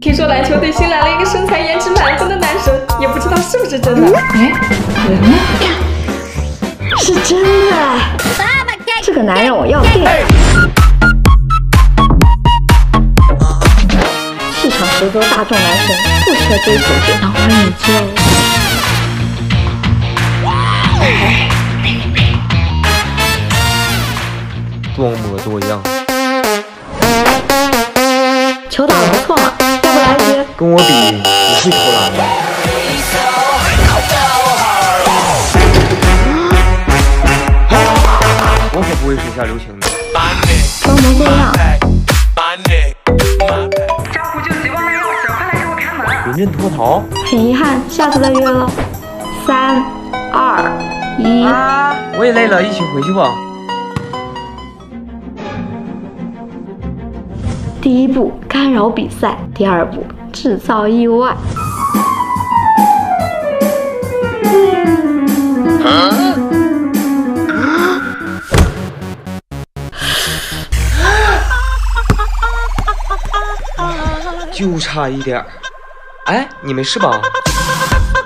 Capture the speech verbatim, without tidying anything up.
听说篮球队新来了一个身材颜值满分的男神，也不知道是不是真的。哎，人呢？ 是真的。这个男人我要定。气场十足大众男神，不缺追求者，当然你就。 多么多样。 球打得不错嘛，要不来一局？ 跟我比，不会投篮的。我可不会手下留情的。 装模作样。 家父就希望来我这，快来给我开门。 临阵脱逃。 很遗憾，下次再约了。三、二、一。 啊！我也累了，一起回去吧。 第一步，干扰比赛；第二步，制造意外。 就差一点儿。哎，你没事吧？